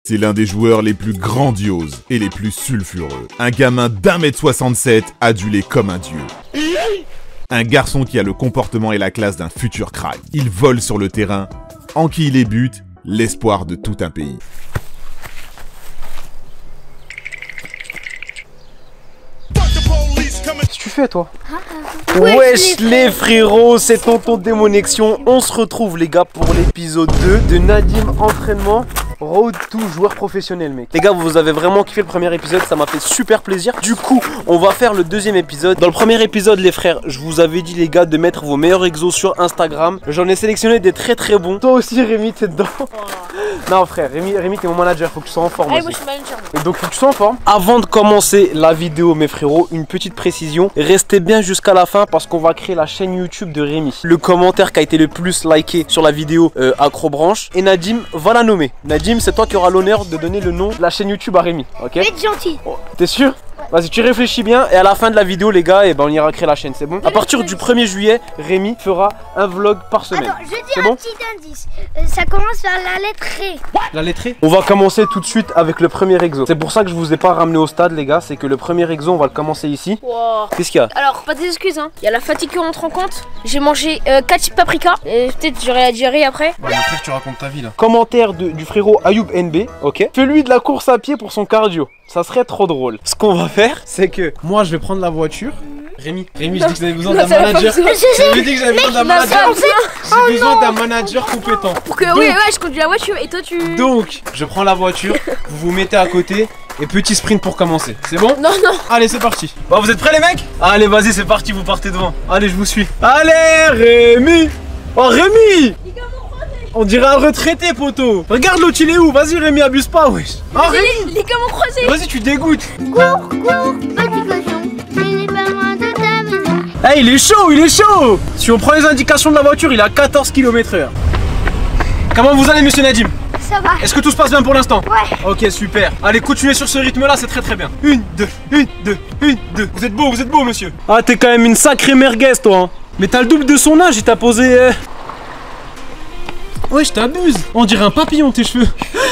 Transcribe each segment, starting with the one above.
C'est l'un des joueurs les plus grandioses et les plus sulfureux. Un gamin d'1m67 adulé comme un dieu. Un garçon qui a le comportement et la classe d'un futur crack. Il vole sur le terrain, enquille les buts, l'espoir de tout un pays. Qu'est-ce que tu fais toi? Wesh les frérots, c'est Tonton Démonexion. On se retrouve les gars pour l'épisode 2 de Nadim Entraînement Road to joueur professionnel mec. Les gars, vous avez vraiment kiffé le premier épisode, ça m'a fait super plaisir. Du coup, on va faire le deuxième épisode. Dans le premier épisode les frères, je vous avais dit les gars de mettre vos meilleurs exos sur Instagram. J'en ai sélectionné des très très bons. Toi aussi Rémi, t'es dedans. Non frère, Rémi t'es mon manager, faut que tu sois en forme. Moi je suis manager. Et donc faut que tu sois en forme. Avant de commencer la vidéo mes frérots, une petite précision. Restez bien jusqu'à la fin parce qu'on va créer la chaîne YouTube de Rémi. Le commentaire qui a été le plus liké sur la vidéo Acrobranche. Et Nadim va la nommer. Nadim, c'est toi qui auras l'honneur de donner le nom de la chaîne YouTube à Rémi. Ok? Être gentil. Oh, t'es sûr? Vas-y, tu réfléchis bien et à la fin de la vidéo les gars, on ira créer la chaîne, c'est bon? À partir du 1er juillet, Rémi fera un vlog par semaine. Attends, je dis un petit indice. Ça commence par la lettre R. La lettre E. On va commencer tout de suite avec le premier exo. C'est pour ça que je vous ai pas ramené au stade les gars, c'est que le premier exo on va le commencer ici. Wow. Qu'est-ce qu'il y a? Alors, pas d'excuses hein. Il y a la fatigue qui rentre en compte. J'ai mangé 4 paprikas. Peut-être j'aurai la diarrhée après. Ouais, après tu racontes ta vie là. Commentaire du frérot Ayoub NB, ok? Fais-lui de la course à pied pour son cardio. Ça serait trop drôle. Ce qu'on va faire, c'est que moi je vais prendre la voiture. Rémi, je dis que j'avais besoin d'un manager. J'avais dit que j'avais besoin d'un manager. J'ai besoin d'un manager compétent. Pour que, oui, je conduis la voiture et toi tu. Donc, je prends la voiture, vous vous mettez à côté et petit sprint pour commencer. C'est bon? Non, non. Allez, c'est parti. Bon, vous êtes prêts les mecs? Allez, vas-y, c'est parti, vous partez devant. Allez, je vous suis. Allez, Rémi! Oh, Rémi! On dirait un retraité, poteau. Regarde l'autre, il est où? Vas-y, Rémi, abuse pas, wesh. Oh, Rémi! Les gars m'ont croisé. Vas-y, tu dégoûtes. Cours, petit cochon, je n'ai pas loin de ta maison. Eh, il est chaud, il est chaud. Si on prend les indications de la voiture, il est à 14 km/h. Comment vous allez, monsieur Nadim? Ça va. Est-ce que tout se passe bien pour l'instant? Ouais. Ok, super. Allez, continuez sur ce rythme-là, c'est très très bien. 1, 2, 1, 2, 1, 2. Vous êtes beau, monsieur. Ah, t'es quand même une sacrée merguez, toi. Hein. Mais t'as le double de son âge, il t'a posé... Ouais, je t'abuse. On dirait un papillon, tes cheveux.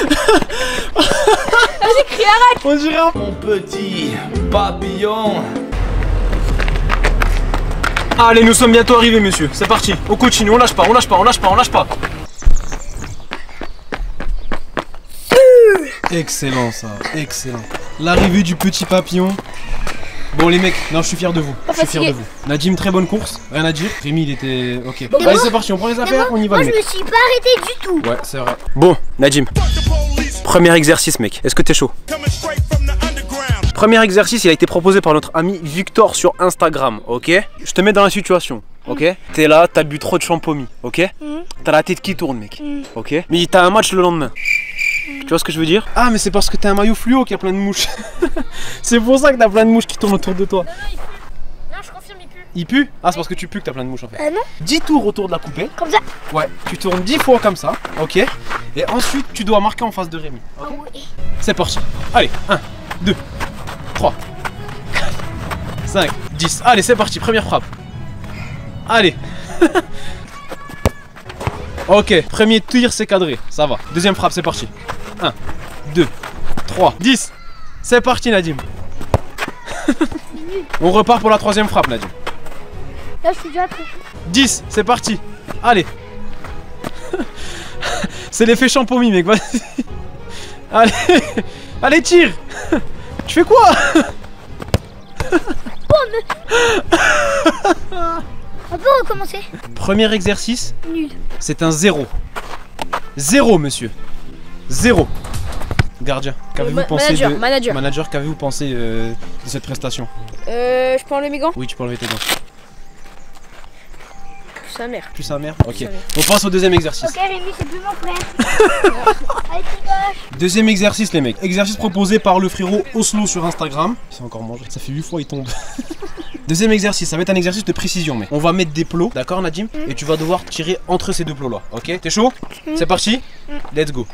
Vas-y, crie, arrête. On dirait un... Mon petit papillon. Allez, nous sommes bientôt arrivés, monsieur. C'est parti. On continue, on lâche pas. Excellent, ça. Excellent. L'arrivée du petit papillon. Bon les mecs, non je suis fier de vous. Je suis fier de vous. Nadim, très bonne course, rien à dire. Rémi il était... Ok. Allez c'est parti, on prend les affaires, on y va Moi les je mecs. me suis pas arrêté du tout. Ouais c'est vrai. Bon Nadim, premier exercice mec, est-ce que t'es chaud? Premier exercice il a été proposé par notre ami Victor sur Instagram, ok? Je te mets dans la situation, ok? T'es là, t'as bu trop de champomis, ok? T'as la tête qui tourne mec, ok? Mais t'as un match le lendemain. Tu vois ce que je veux dire? Ah mais c'est parce que t'as un maillot fluo qui a plein de mouches. C'est pour ça que t'as plein de mouches qui tournent autour de toi. Non, je confirme, il pue. Il pue? Ah c'est parce que tu pues que t'as plein de mouches en fait. Non. 10 tours autour de la poupée. Comme ça. Ouais, tu tournes 10 fois comme ça, ok? Et ensuite tu dois marquer en face de Rémi. Okay? Oh, oui. C'est parti. Allez, 1, 2, 3, 4, 5, 10. Allez c'est parti, première frappe. Allez. Ok, premier tir c'est cadré, ça va. Deuxième frappe, c'est parti. 1, 2, 3, 10. C'est parti Nadim. On repart pour la troisième frappe Nadim. Là je suis déjà prêt. 10, c'est parti. Allez. C'est l'effet champomis mec, vas-y. Allez. Allez tire. Tu fais quoi? On peut recommencer. Premier exercice, Nul. c'est un 0. 0 monsieur. 0. Gardien, qu'avez-vous pensé de... Manager, qu'avez-vous pensé de cette prestation? Je peux enlever mes gants? Oui, tu peux enlever tes gants. Plus sa mère. Plus sa mère? Ok. On passe au deuxième exercice. Ok Rémi, c'est plus mon frère. Allez, petit gauche. Deuxième exercice les mecs. Exercice proposé par le frérot Oslo sur Instagram. Il s'est encore mangé. Ça fait 8 fois il tombe. Deuxième exercice, ça va être un exercice de précision mec. On va mettre des plots, d'accord Nadim? Et tu vas devoir tirer entre ces deux plots là. Ok? T'es chaud? C'est parti? Let's go.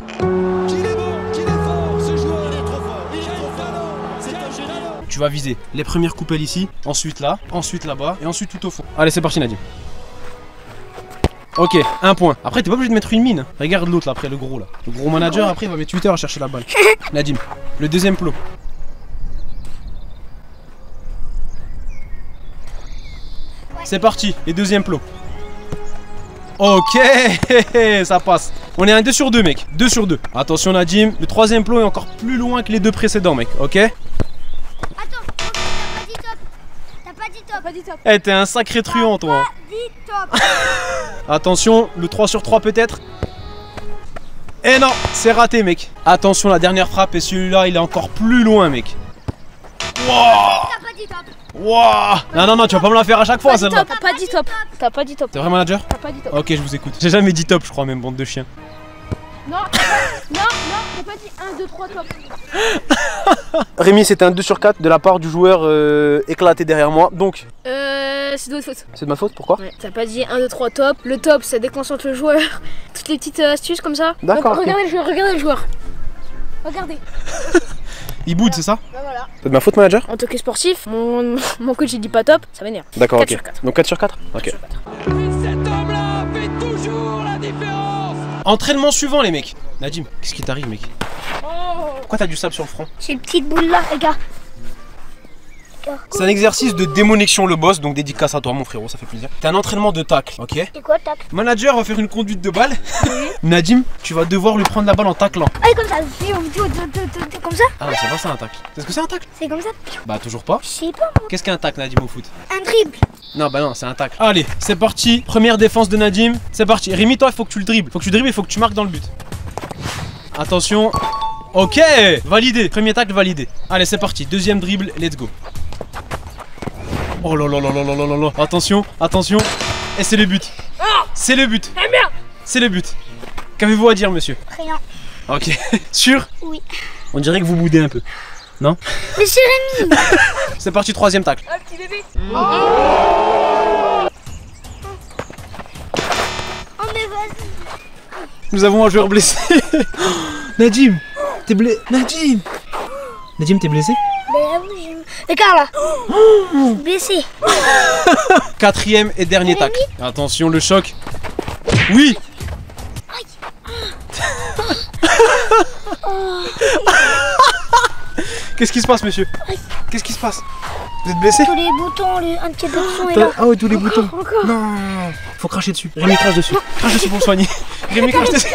Tu vas viser les premières coupelles ici, ensuite là, ensuite là-bas et ensuite tout au fond. Allez c'est parti Nadim. Ok, 1 point. Après, t'es pas obligé de mettre une mine. Regarde l'autre là, après, le gros là. Le gros manager, après, il va mettre 8 heures à chercher la balle. Nadim, le deuxième plot. C'est parti, les deuxièmes plots. Ok, ça passe. On est un 2 sur 2, mec. 2 sur 2. Attention, Nadim, le troisième plot est encore plus loin que les deux précédents, mec. Ok. Attends, t'as pas dit top. T'as pas dit top. Eh, t'es un sacré truand, toi. Dit top. Attention, le 3 sur 3 peut-être. Eh non, c'est raté, mec. Attention, la dernière frappe, et celui-là, il est encore plus loin, mec. Wow. T'as pas dit top. Wow. Non, tu vas pas me la faire à chaque fois, celle-là. T'as pas dit top. T'as pas dit top. T'es vrai manager? T'as pas dit top. Ok, je vous écoute. J'ai jamais dit top, je crois, même, bande de chiens. Non, t'as pas dit 1, 2, 3 top. Rémi, c'était un 2 sur 4 de la part du joueur éclaté derrière moi. Donc, C'est de votre faute. c'est de ma faute, pourquoi? Ouais, t'as pas dit 1, 2, 3 top. Le top, ça déconcentre le joueur. Toutes les petites astuces comme ça. D'accord, ok. Regardez le joueur, regardez le joueur. Regardez. Il boude, c'est ça? Bah voilà. C'est de ma faute, manager? En tant que sportif, mon coach il dit pas top, ça m'énerve. D'accord, 4 ok. sur 4. Donc 4 sur 4? Ok. 4 sur 4. Cet homme-là fait toujours la différence. Entraînement suivant, les mecs. Nadim, qu'est-ce qui t'arrive, mec? Pourquoi t'as du sable sur le front? J'ai une petite boule là, les gars. C'est un exercice de démonexion le boss, donc dédicace à toi mon frérot, ça fait plaisir. C'est un entraînement de tacle, ok? C'est quoi, tac? Manager va faire une conduite de balle. Nadim, tu vas devoir lui prendre la balle en taclant. Ah, comme ça. Comme ça? Ah, c'est pas ça un tacle. Est-ce que c'est un tacle? C'est comme ça? Bah toujours pas. Je sais pas, moi. Qu'est-ce qu'un tacle, Nadim, au foot? Un dribble. Non, bah non, c'est un tacle. Allez, c'est parti. Première défense de Nadim. C'est parti. Rémi, toi, il faut que tu le dribbles. Faut que tu dribbles, il faut que tu marques dans le but. Attention. Ok, validé. Premier tacle validé. Allez, c'est parti. Deuxième dribble, let's go. Oh là là là là là là là là. Attention, attention. Et c'est le but. C'est le but. C'est le but. Qu'avez-vous à dire, monsieur? Rien. Ok. Sûr? Oui. On dirait que vous boudez un peu. Non? Mais c'est Rémi. C'est parti, troisième tacle. Ah, petit bébé. Oh, mais vas-y. Nous avons un joueur blessé. Nadim, t'es blessé. Nadim, t'es blessé? Mais oui, regarde là. Je suis blessé. Quatrième et dernier tacle. Attention, le choc. Oui. Qu'est-ce qui se passe, monsieur? Qu'est-ce qui se passe? Vous êtes blessé? Tous les boutons, un petit bouton est là. Ah ouais, tous les boutons. Encore. Non, faut cracher dessus. Rémi, crache dessus. Crache dessus pour le soigner. Rémi, crache dessus.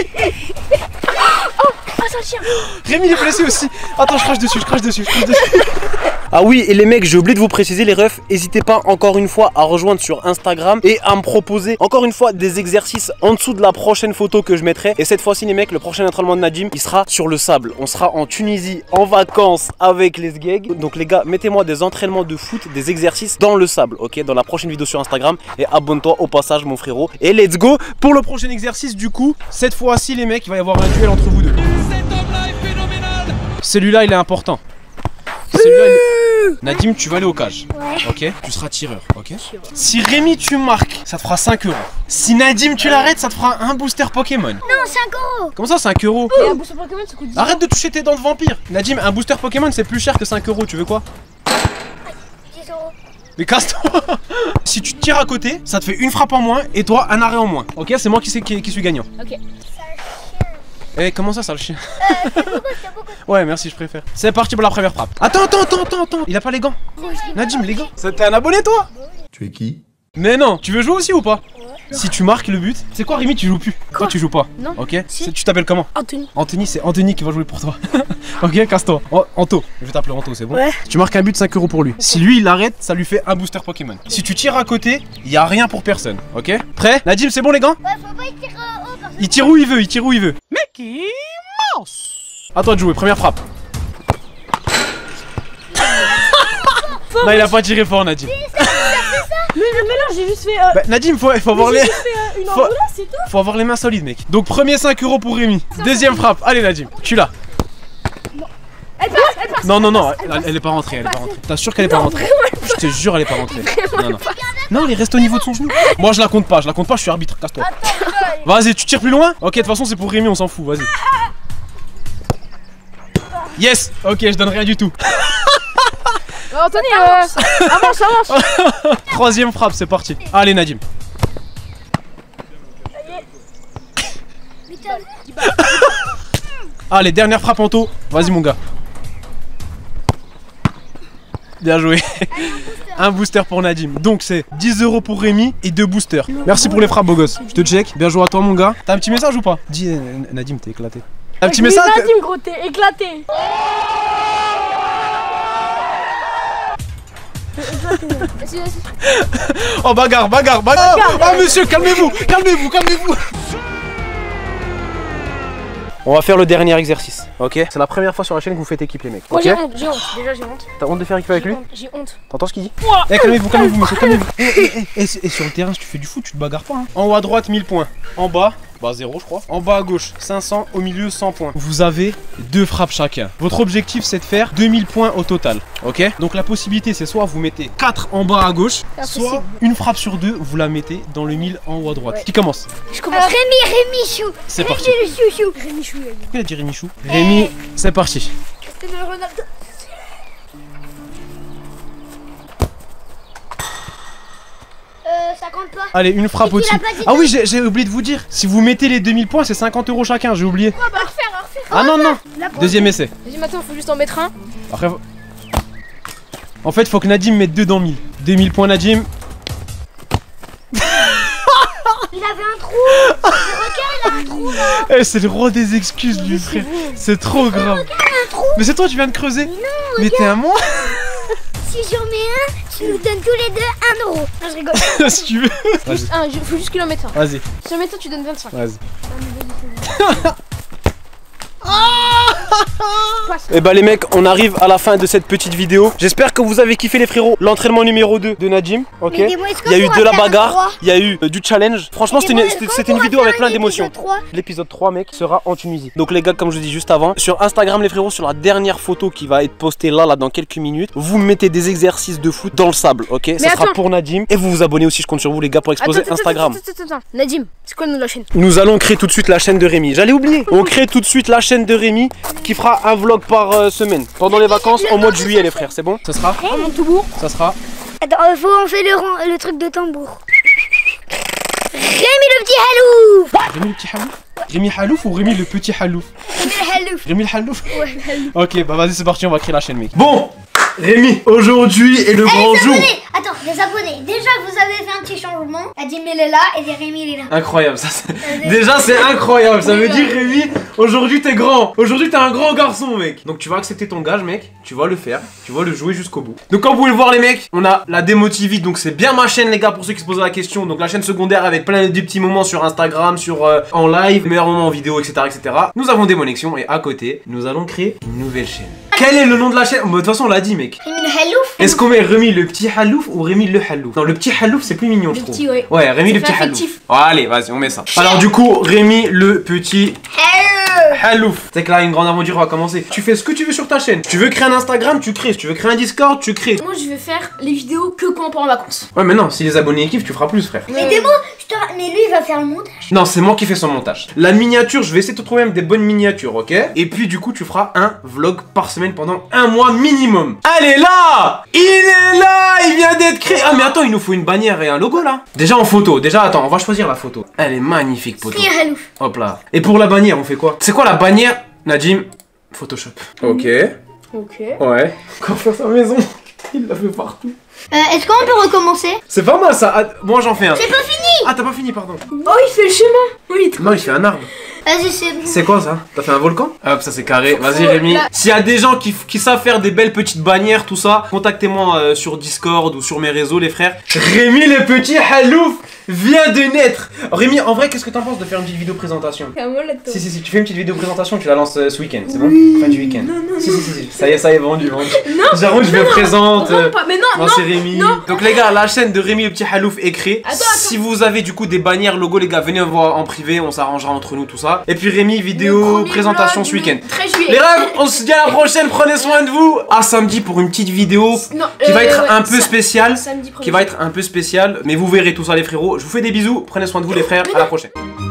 Ah, ça tient. Rémi, il est blessé aussi. Attends, je crache dessus. Ah oui, et les mecs, j'ai oublié de vous préciser les refs, n'hésitez pas encore une fois à rejoindre sur Instagram et à me proposer encore une fois des exercices en dessous de la prochaine photo que je mettrai. Et cette fois-ci les mecs, le prochain entraînement de Nadim, il sera sur le sable. On sera en Tunisie en vacances avec les sgegs. Donc les gars, mettez-moi des entraînements de foot, des exercices dans le sable, ok, dans la prochaine vidéo sur Instagram. Et abonne-toi au passage mon frérot. Et let's go pour le prochain exercice du coup. Cette fois-ci les mecs, il va y avoir un duel entre vous deux. Cet homme-là est phénoménal. Celui-là il est important. Celui-là, Nadim, tu vas aller au cage. Ouais. Ok, tu seras tireur. Ok. Si Rémi tu marques, ça te fera 5 €. Si Nadim tu l'arrêtes, ça te fera un booster Pokémon. Non, 5 €. Comment ça, 5 €? Et un booster Pokémon, ça coûte 10 €. Arrête de toucher tes dents de vampire. Nadim, un booster Pokémon c'est plus cher que 5 €. Tu veux quoi? 10 €. Mais casse-toi. Si tu tires à côté, ça te fait une frappe en moins et toi un arrêt en moins. Ok, c'est moi qui suis gagnant. Ok. Eh, comment ça, le chien? Ouais, merci, je préfère. C'est parti pour la première frappe. Attends. Il a pas les gants. Nadim, les gants. T'es un abonné, toi? Tu es qui? Mais non, tu veux jouer aussi ou pas? Si tu marques le but, c'est quoi Rémi, tu joues plus? Toi tu joues pas? Non. Ok. Si. Tu t'appelles comment? Anthony. Anthony, c'est Anthony qui va jouer pour toi. Ok, casse-toi. Anto, je vais t'appeler Anto, c'est bon? Ouais. Tu marques un but, 5 € pour lui. Si lui il arrête, ça lui fait un booster Pokémon. Si tu tires à côté, il y a rien pour personne. Ok? Prêt? Nadim, c'est bon les gants? Ouais, faut pas y tirer haut parce que. Il tire où il veut, Mickey Mouse. À toi de jouer, première frappe. Non, il a pas tiré fort, Nadim. Mais non, j'ai juste fait. Bah, Nadim, faut avoir les. Une Faut- enroulade, c'est tout. Faut avoir les mains solides, mec. Donc, premier 5 € pour Rémi. Deuxième frappe. Allez, Nadim, tu l'as. Elle passe. Non, elle est pas rentrée, T'es sûr qu'elle est pas rentrée? Je te jure, elle est pas rentrée. Non, elle reste au niveau de son genou. Moi, je la compte pas, je suis arbitre, casse-toi. Vas-y, tu tires plus loin? Ok, de toute façon, c'est pour Rémi, on s'en fout, vas-y. Yes. Ok, je donne rien du tout. Anthony, avance. Troisième frappe, c'est parti. Allez, Nadim. Allez, dernière frappe en taux. Vas-y mon gars. Bien joué. Un booster pour Nadim. Donc c'est 10 € pour Rémi et 2 boosters. Merci pour les frappes beau gosse. Je te check. Bien joué à toi mon gars. T'as un petit message ou pas? Dis Nadim, t'es éclaté. Un petit message? Nadim gros, t'es éclaté. Oh bagarre. Oh monsieur, calmez-vous. On va faire le dernier exercice, ok? C'est la première fois sur la chaîne que vous faites équipe les mecs. Moi Ok, j'ai honte, déjà j'ai honte. t'as honte de faire équipe avec lui? J'ai honte. T'entends ce qu'il dit? Eh calmez-vous monsieur, calmez-vous. Et sur le terrain si tu fais du foot, tu te bagarres pas hein. En haut à droite 1000 points, en bas, bah 0 je crois. En bas à gauche 500, au milieu 100 points. Vous avez 2 frappes chacun. Votre objectif c'est de faire 2000 points au total, ok? Donc la possibilité c'est soit vous mettez 4 en bas à gauche, soit une frappe sur 2 vous la mettez dans le 1000 en haut à droite. Qui commence? Je commence. Rémi Chou. C'est parti. Rémi Chou. Qui a dit Rémi Chou? Rémi, c'est parti. C'est le Ronaldo. Ça compte pas. Allez, une frappe Mais tu au-dessus. l'as pas dit Ah oui, j'ai oublié de vous dire. Si vous mettez les 2000 points, c'est 50 € chacun, j'ai oublié. On va refaire. Ah non. Deuxième essai. Vas-y, maintenant faut juste en mettre un. Après, en fait, faut que Nadim mette 2 dans 1000. 2000 points Nadim. Il avait un trou. Le requin, il a un trou là. Eh, c'est le roi des excuses, lui, frère. C'est trop grave. Mais c'est toi, tu viens de creuser. Mais t'es un monstre. Si j'en mets un, tu nous donnes tous les deux 1 €. Non, je rigole. Si tu veux. Vas-y. Faut juste qu'il en mette un. Vas-y. Si en mets un, tu donnes 25. Vas-y. Et bah les mecs, on arrive à la fin de cette petite vidéo. J'espère que vous avez kiffé les frérots. L'entraînement numéro 2 de Nadim. Ok. Mais dis-moi, est-ce qu'on Il y a eu pourra de la faire un bagarre, 3? il y a eu du challenge. Franchement, c'était une vidéo avec plein d'émotions. L'épisode 3 mec sera en Tunisie. Donc les gars, comme je vous dis juste avant, sur Instagram les frérots, sur la dernière photo qui va être postée là dans quelques minutes, vous mettez des exercices de foot dans le sable, ok? Ça sera pour Nadim. Et vous vous abonnez aussi, je compte sur vous les gars pour exploser Instagram. Attends. Nadim, c'est quoi le nom de la chaîne? Nous allons créer tout de suite la chaîne de Rémi. J'allais oublier. On crée tout de suite la chaîne de Rémi qui fera un vlog par semaine pendant les vacances au mois de juillet les frères. C'est bon? Ça sera? Mon tout Ça sera? Attends, on fait le truc de tambour. Rémi le petit halouf. Rémi le petit halouf? Rémi Halouf ou Rémi le petit halouf? Rémi le halouf. Rémi le halouf? Ouais, halouf. Ok, bah vas-y, c'est parti, on va créer la chaîne, mec. Bon, Rémi, aujourd'hui est le grand jour. Attends, les abonnés. Déjà, vous avez fait un petit changement. Adim il est là et Rémi il est là. Incroyable, ça déjà c'est incroyable, ça veut dire Rémi, aujourd'hui t'es grand, aujourd'hui t'es un grand garçon mec. Donc tu vas accepter ton gage mec, tu vas le faire, tu vas le jouer jusqu'au bout. Donc comme vous pouvez le voir les mecs, on a la démo TV, donc c'est bien ma chaîne les gars pour ceux qui se posent la question. Donc la chaîne secondaire avec plein de petits moments sur Instagram, sur en live, meilleurs moments en vidéo, etc. Nous avons Démonexion et à côté, nous allons créer une nouvelle chaîne. Quel est le nom de la chaîne? De toute façon on l'a dit mec. Rémi le halouf. Est-ce qu'on met Rémi le petit halouf ou Rémi le halouf? Non, le petit halouf c'est plus mignon je trouve. petit, ouais. Ouais, Rémi le petit halouf. Oh, allez, vas-y, on met ça. Alors du coup, Rémi le petit halouf. C'est que là, une grande aventure va commencer. Tu fais ce que tu veux sur ta chaîne. Tu veux créer un Instagram, tu crées. Si tu veux créer un Discord, tu crées. Moi je vais faire les vidéos que quand on part en vacances. Ouais, mais non, si les abonnés kiffent, tu feras plus, frère. Mais dis-moi, mais lui il va faire le montage. Non, c'est moi qui fais son montage. La miniature, je vais essayer de te trouver même des bonnes miniatures, ok? Et puis du coup, tu feras un vlog par semaine pendant un mois minimum. Allez là! Il est là! Il vient d'être créé. Ah mais attends, il nous faut une bannière et un logo là. Déjà en photo. Déjà, attends, on va choisir la photo. Elle est magnifique, poto. Rémi halouf. Hop là. Et pour la bannière, on fait quoi? C'est quoi la bannière, Nadim? Photoshop. Ok. Ok. Ouais. Quand faire sa maison, il l'a fait partout. Est-ce qu'on peut recommencer? C'est pas mal ça. Ah, moi j'en fais un. C'est pas fini. Ah, t'as pas fini, pardon. Oh, il fait le chemin. Oui, Non, il fait un arbre. Vas-y, c'est bon. C'est quoi ça? T'as fait un volcan? Hop, ça c'est carré. Vas-y Rémi. là- S'il y a des gens qui savent faire des belles petites bannières, tout ça, contactez-moi sur Discord ou sur mes réseaux les frères. Rémi le petit halouf vient de naître. Rémi, en vrai, qu'est-ce que t'en penses de faire une petite vidéo présentation? Si, tu fais une petite vidéo présentation, tu la lances ce week-end, c'est bon? Fin du week-end. Non. Si. Ça y est, vendu. J'avoue, je me présente. Mais non, Moi c'est Rémi. non. Donc les gars, la chaîne de Rémi le petit halouf est créée. Attends. Si vous avez du coup des bannières, logos, les gars, venez me voir en privé, on s'arrangera entre nous tout ça. Et puis Rémi, vidéo présentation ce week-end. 13 juillet. Les rêves, on se dit à la prochaine, prenez soin de vous. À samedi pour une petite vidéo qui va être un peu spéciale. Samedi Qui va être un peu spéciale, mais vous verrez tout ça les frérots. Je vous fais des bisous, prenez soin de vous les frères, à la prochaine.